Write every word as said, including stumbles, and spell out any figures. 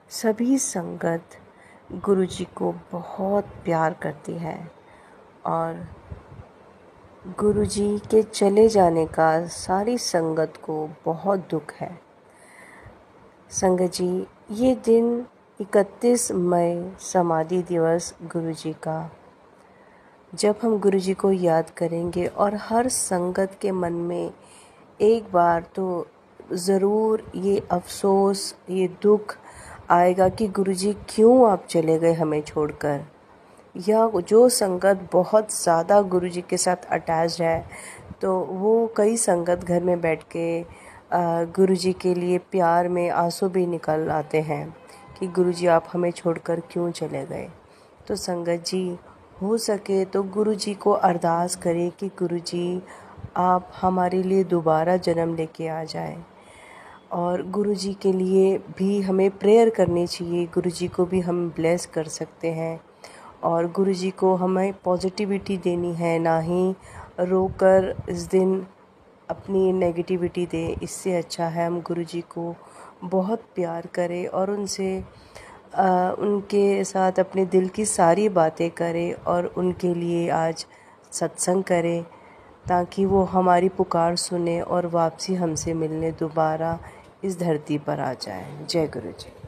सभी संगत गुरुजी को बहुत प्यार करती है और गुरुजी के चले जाने का सारी संगत को बहुत दुख है। संगत जी, ये दिन इकतीस मई समाधि दिवस गुरुजी का, जब हम गुरुजी को याद करेंगे और हर संगत के मन में एक बार तो ज़रूर ये अफ़सोस, ये दुख आएगा कि गुरुजी क्यों आप चले गए हमें छोड़कर। या जो संगत बहुत ज़्यादा गुरुजी के साथ अटैच्ड है तो वो कई संगत घर में बैठ के गुरुजी के लिए प्यार में आंसू भी निकल आते हैं कि गुरुजी आप हमें छोड़कर क्यों चले गए। तो संगत जी, हो सके तो गुरुजी को अरदास करें कि गुरुजी आप हमारे लिए दोबारा जन्म लेके आ जाएं। और गुरुजी के लिए भी हमें प्रेयर करनी चाहिए, गुरुजी को भी हम ब्लेस कर सकते हैं और गुरुजी को हमें पॉजिटिविटी देनी है, ना ही रोकर इस दिन अपनी नेगेटिविटी दें। इससे अच्छा है हम गुरुजी को बहुत प्यार करें और उनसे आ, उनके साथ अपने दिल की सारी बातें करें और उनके लिए आज सत्संग करें ताकि वो हमारी पुकार सुने और वापसी हमसे मिलने दोबारा इस धरती पर आ जाए। जय गुरु जी।